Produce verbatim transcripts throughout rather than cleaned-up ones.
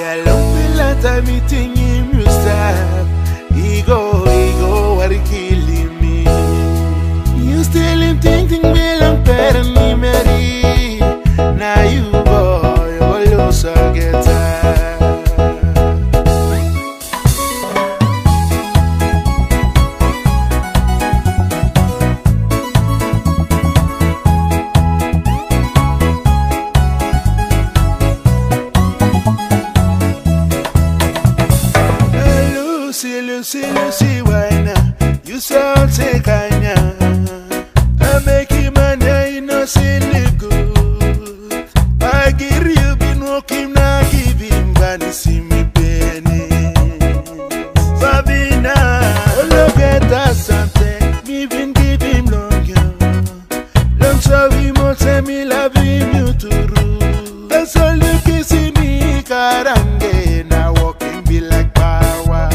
a long bila time meeting him you stop. Ego, ego, what it killing me. You still him thinking bilang pera ni Mary. Now you boy, all you so get tired. Lucy, Lucy, Lucy, why now? You so take kanya. I make him and I know see live good. I give you been walking now, give him gonna see me penny. Fabina, oh look at that something. Me been give him long yo. Long so we must say me love him you too. That's all you can see me karange now walking be like power.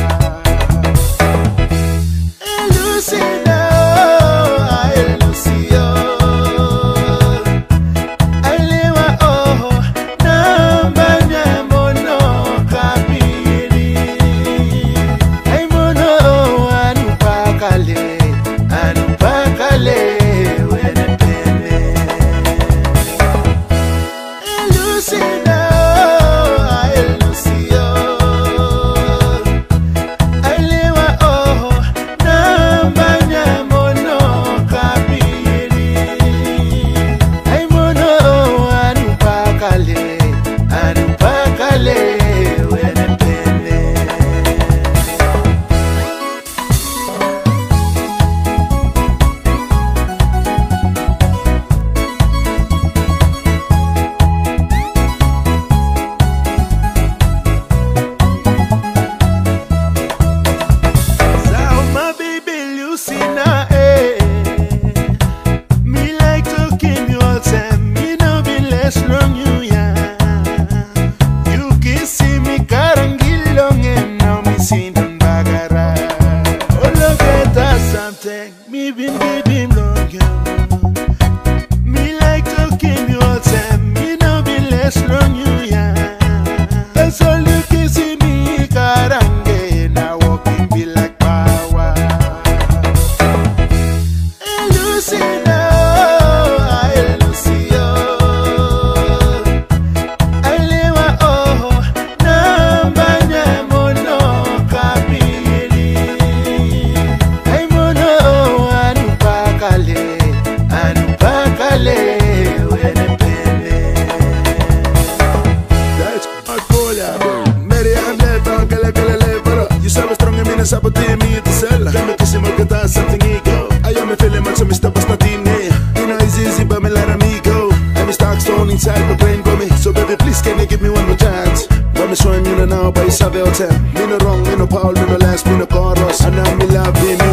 Me been give him long yo. Me like talking you all time. Me no be less long you yeah. That's all you can see me karange. Now walking be like power. Hey Lucy now, hey Lucy oh. I lewa oh, na banya mono kapili. I mono. You sabe strong and mean sabe te me to sell. Dame que se me queda something ego. I am a feeling much of Mister Bastatine. You know it's easy but me let me go. I'm a stock stone inside my brain for me. So baby please can you give me one more chance? When me showing you now by Sabe Hotel. Me no wrong, me no Paul, me no last, me no chorus. And now me love me.